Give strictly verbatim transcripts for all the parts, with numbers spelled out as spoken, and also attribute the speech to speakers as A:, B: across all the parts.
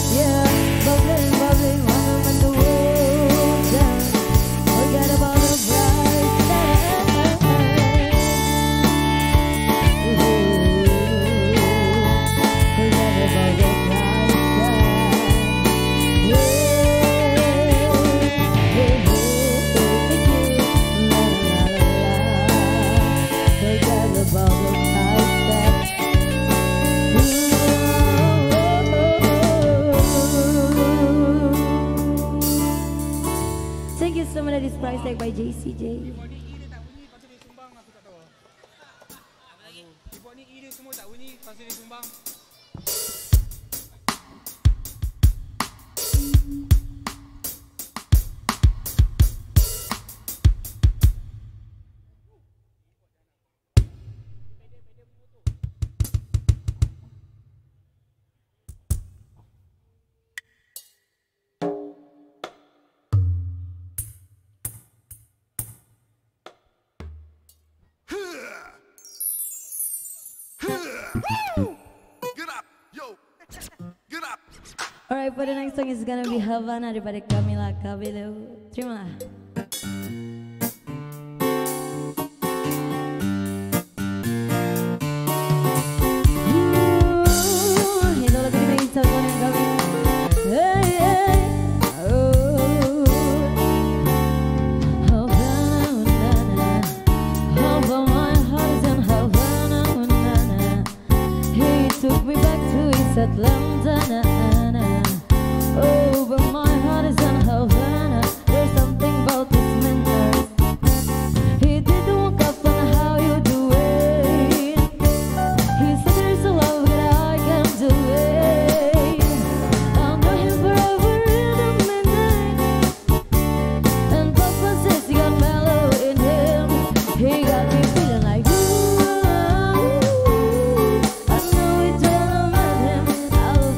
A: Yeah, bubbling, bubbling, warmer than the ocean. Forget about the bright side. Ooh, forget about the bright side. Yeah, yeah, yeah, la la la la. Forget about the bright side. Thank you so much. That is price tag by J C J.
B: Ibu ni ide tak bunyi, lepas tu dia sumbang, aku tak tahu. Apa lagi? Ibu ni ide semua tak bunyi, lepas tu dia sumbang.
A: Alright, for the next song is gonna be Havana daripada Camila Cabello. Terimalah. Ooh, itu lagu ini Sultan yang kami. Hey, hey, oh. Havana, na, Havana, my heart is in Havana, na, na. He took me back to his Atlanta, na, na. Oh, but my heart is in Havana. There's something about this man. He didn't walk up on how you do it. He said there's a love that I can do it. I'll know him forever in the midnight. And Papa says he got mellow in him. He got me feeling like ooh. I know it when I met him. I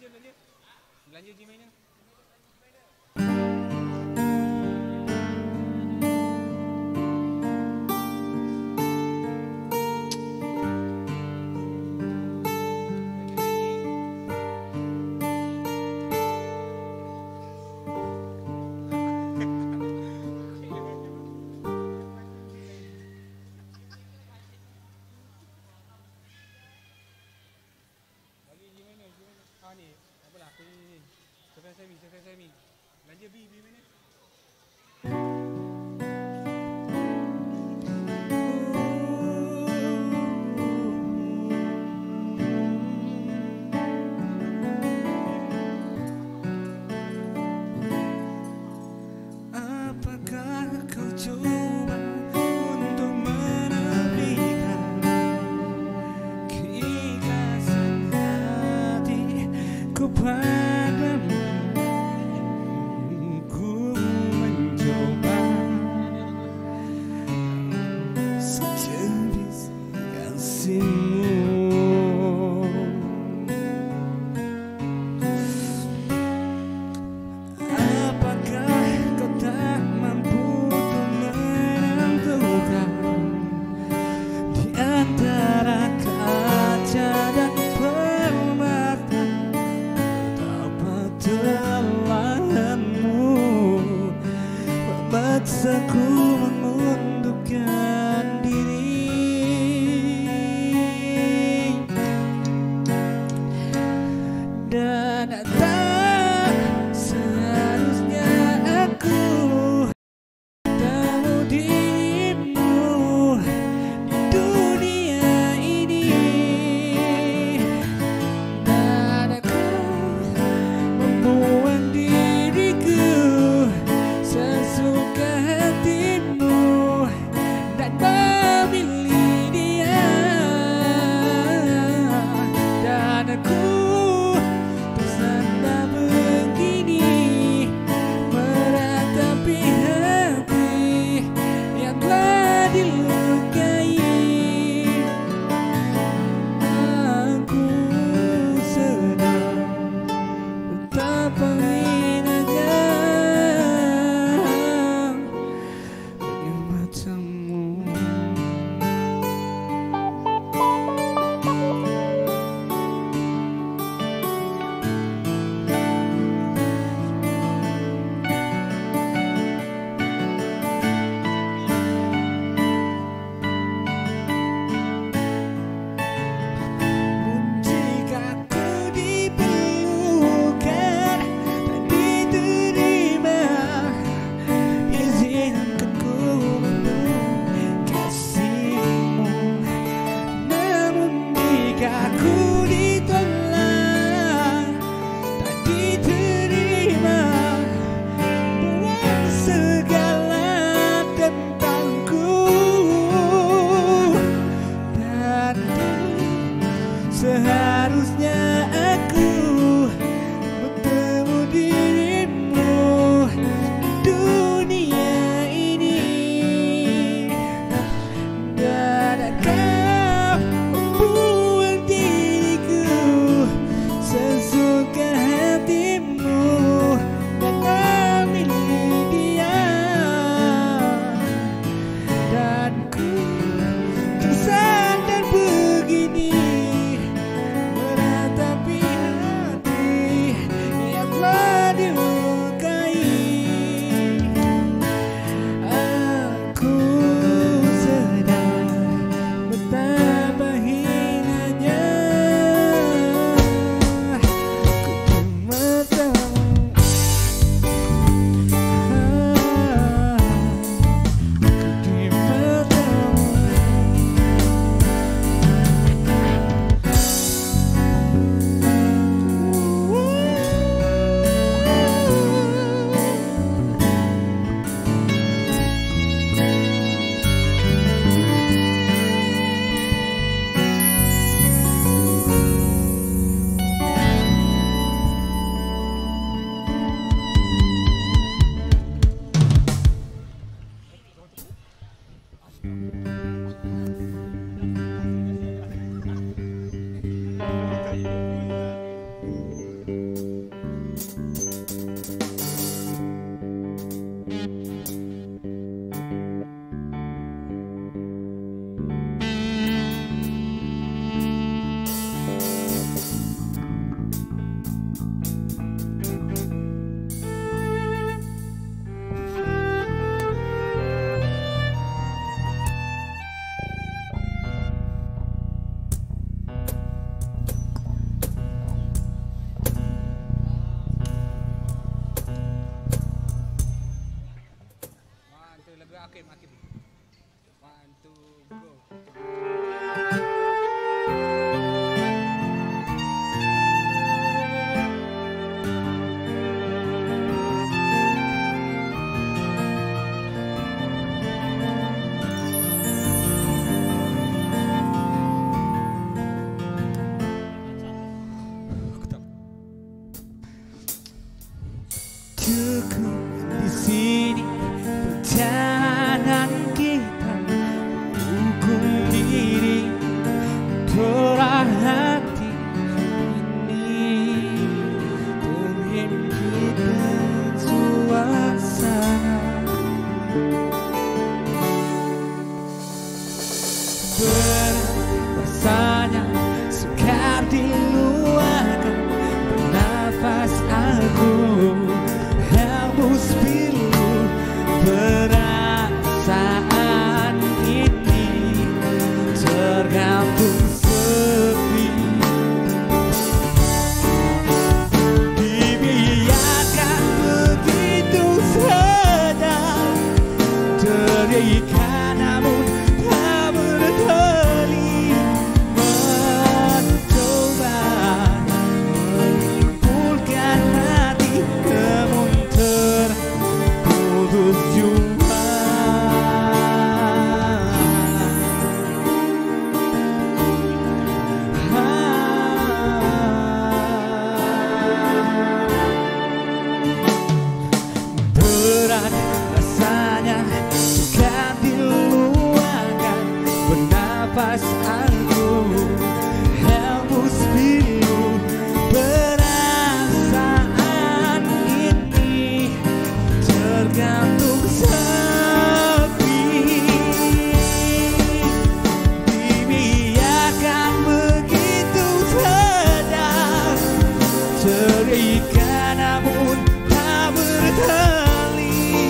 B: belanja, belanja. Belanja G Minor. Ni apalah ni Sofyan Sami Sofyan Sami belanja B B mana
C: apakah kau coba untuk menepikan keikhlasan hatiku padamu? Ku mencoba sejenis kasihmu. Apakah kau tak mampu untuk menentukan di antara kaca dan permata betapa kelelahanmu memaksaku mengundurkan diri, dan tak seharusnya aku tahu dirimu di dunia ini, dan aku membuat diriku sesuka hatimu dan memilih dia, dan aku bersandar cukup di sini perjalanan kita, hukum diri berat hati ini terhimpit suasana. Berat rasanya sukar diluahkan, bernafas aku hembus pilu, perasaan ini tergantung sepi. Dibiarkan begitu saja, terikat namun tak bertali, mencoba menyimpulkan hati namun terputus jua. Berat rasanya jika diluahkan, bernafas aku hembus pilu, perasaan ini tergantung sepi. Dibiarkan begitu saja, terikat namun tak bertali,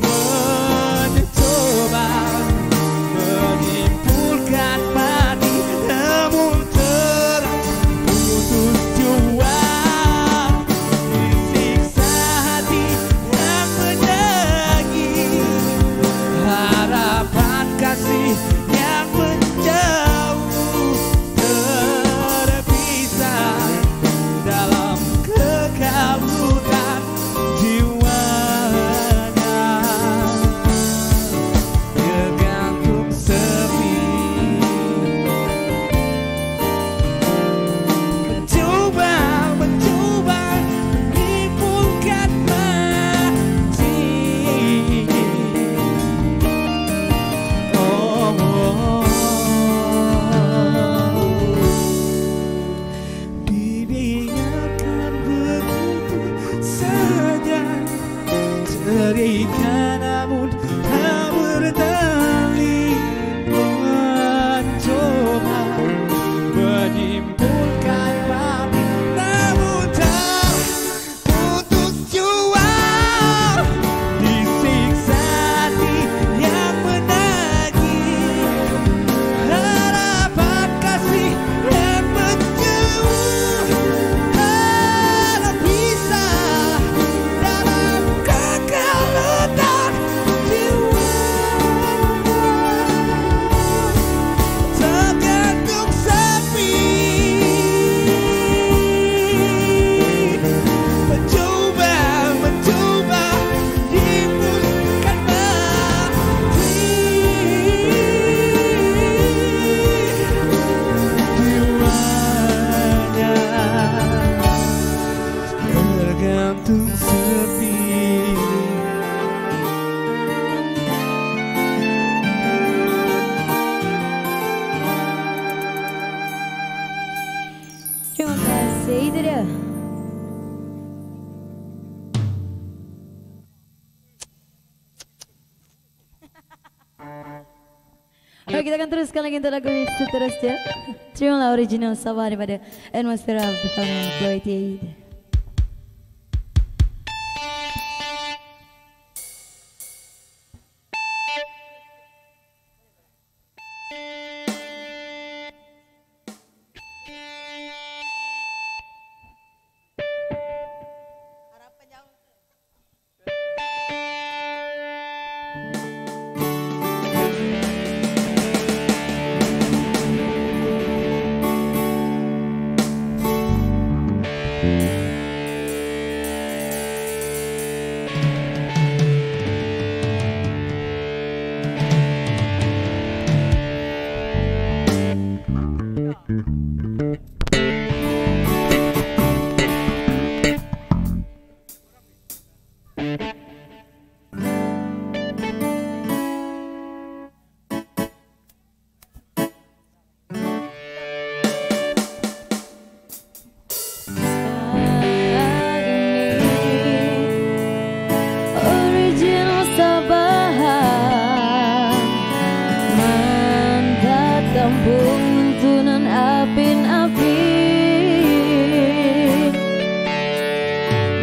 C: mencoba menyimpulkan mati namun terputus jua. Disiksa hati yang menagih, harapan kasih yang menjauh, terpisah dalam kekalutan jiwanya, tergantung sepi. Mencoba, mencoba menimbulkan mati. Oh, oh. Dibiarkan begitu saja, terikat namun tak berdali, mencoba menyimpulkan mati namun terputus jua. Disiksa hati yang menagih, harapan kasih yang menjauh, terpisah dalam kekalutan jiwa, tergantung sepi. Mencoba, mencoba menimbulkan mati jiwanya, tergantung sepi.
A: Terima kasih, itu dia. Oke, kita akan teruskan lagi untuk lagu seterusnya. Terimalah original Sabah daripada Atmosfera bersama Floyd Aid.
C: Thank you.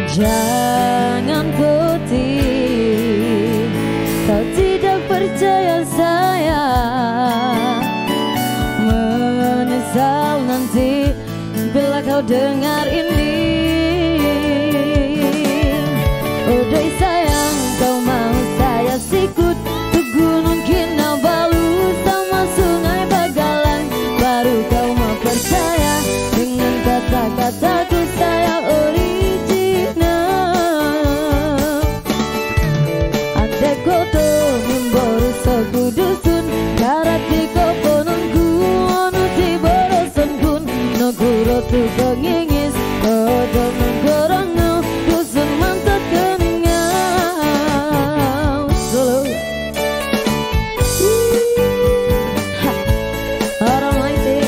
A: Jangan putih, kau tidak percaya saya. Menyesal nanti bila kau dengar ini. Udah sayang, kau mau saya sikut ke Gunung Kinabalu sama Sungai Bagalan. Baru kau mau percaya dengan kata-kataku saya original. Ada koto memboros aku dusun, karati kau pononku anu di borosan kun. Noguro tu kau ngingis, kodo menggorongno dusun mantap keningau. Solo ha, orang lain deh.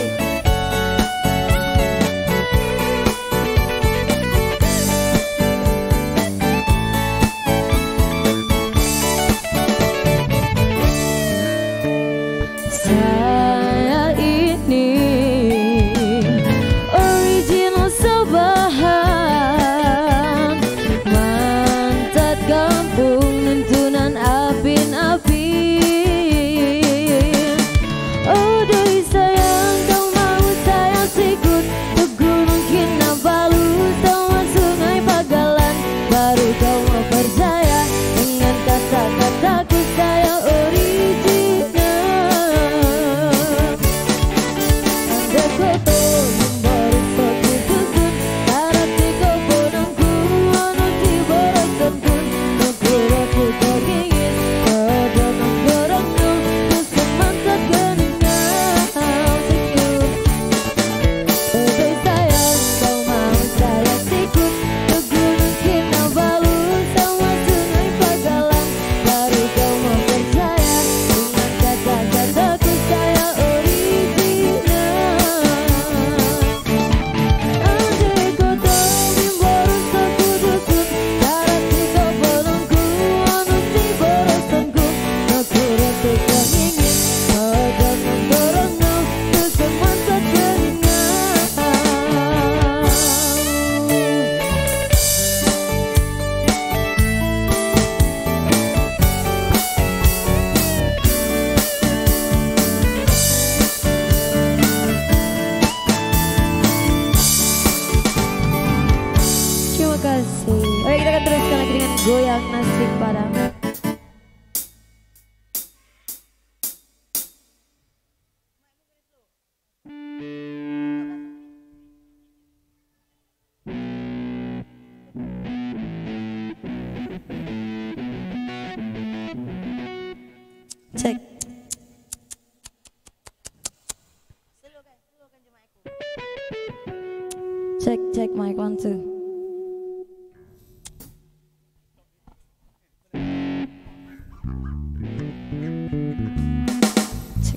A: Saya ini original sebahan, mantat kampung nentunan apin-apin. Aduh sayang, kau mau saya sikut ke Gunung Kinabalu sama Sungai Bagalan. Baru kau mau percaya dengan kata-kataku saya original. Ada foto memboros aku dusun, karati kau ponongku anu di borosan kun. Noguro ku kau ngingin, kodo menggorongno dusun mantap keningau. Sikut udah sayang, kau mau saya sikut ke Gunung Kinabalu sama Sungai Bagalan. Baru kau mau percaya dengan kata-kataku saya original. Andai koto memboros aku dusun, karati kau ponongku anu di borosan kun. Noguro ku kau ngingin, kodo menggorongno dusun mantap keningau. Terima kasih. Oke, kita akan teruskan lagi dengan goyang nasib padamu. Cek. Cek, cek, mic one two. Cek.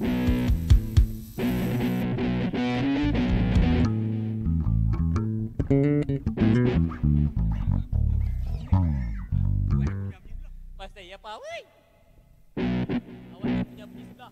B: Pasti ya Pak, woi. Awak punya bis dah.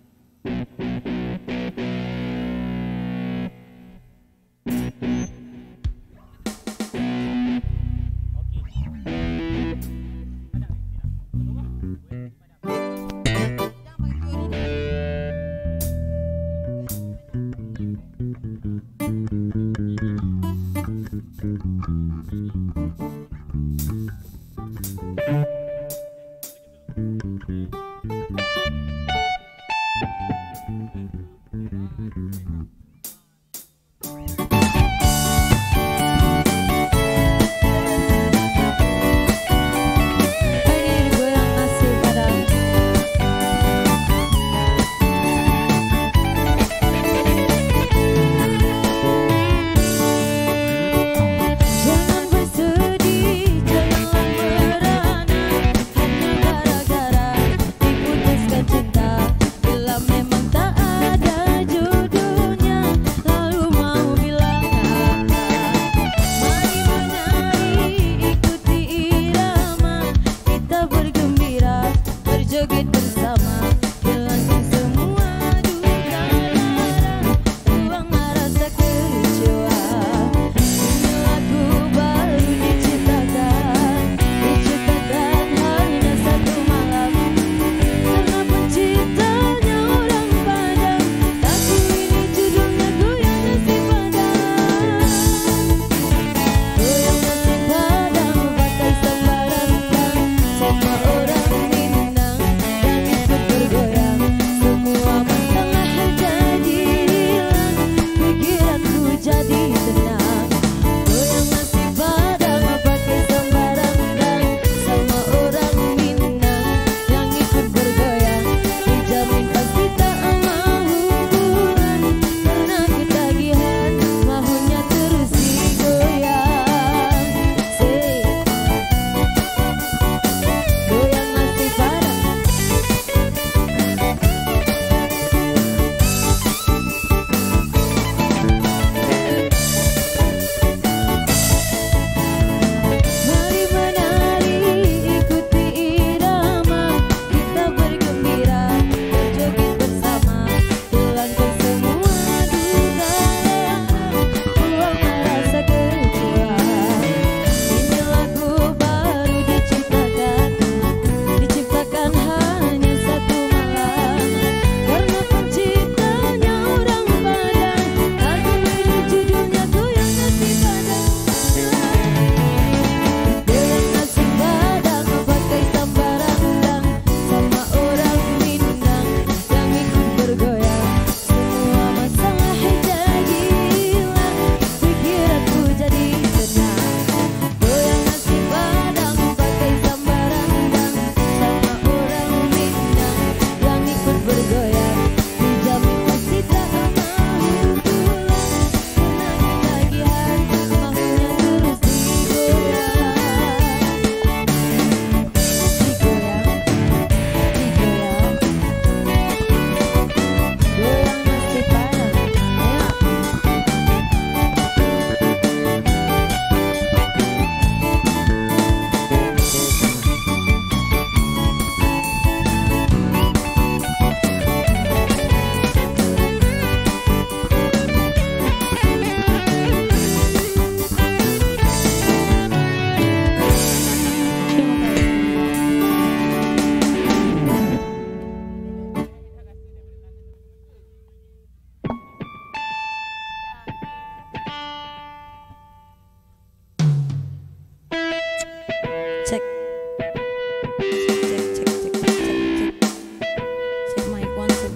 A: Cek. Cek, cek, cek, cek, cek, cek. Cek mic one, two.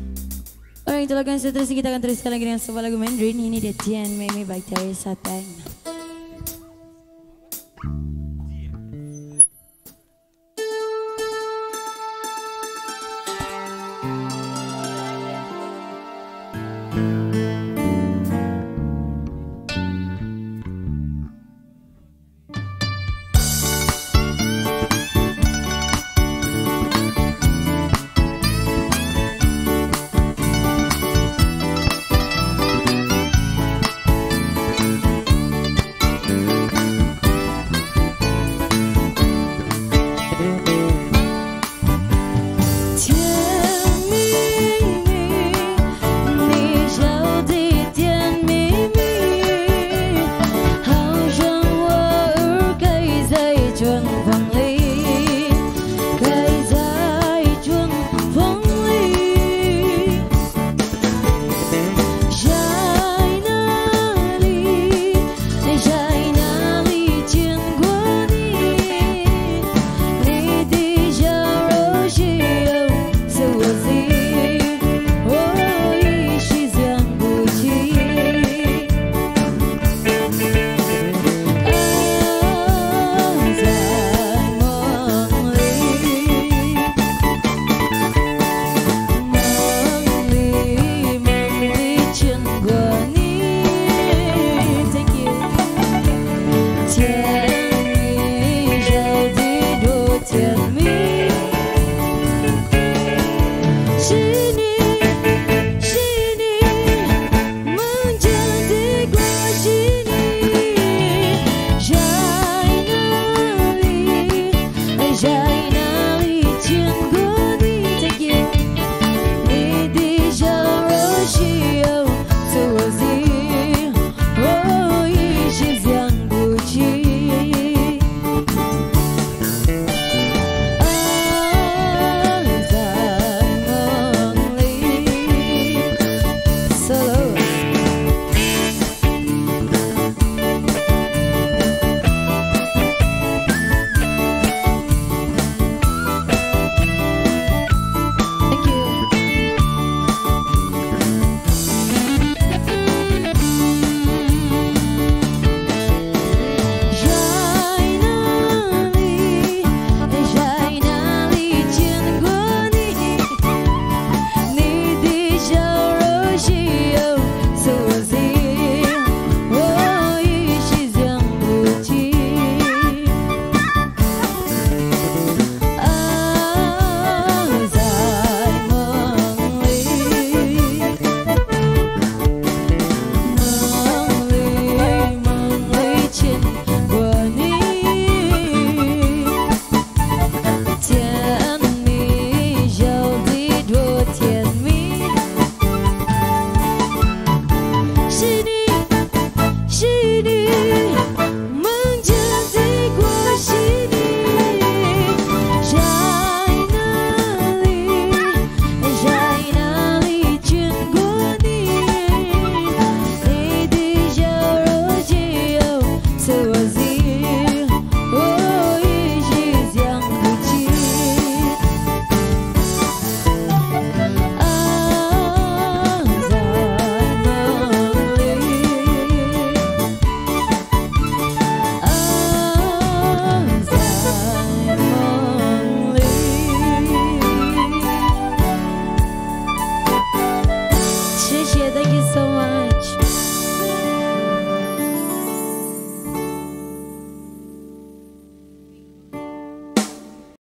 A: Alright, itulah kan seterusnya kita akan teruskan lagi dengan sebuah lagu Mandarin. Ini dia Tian Mei Mei by Teresa Tang.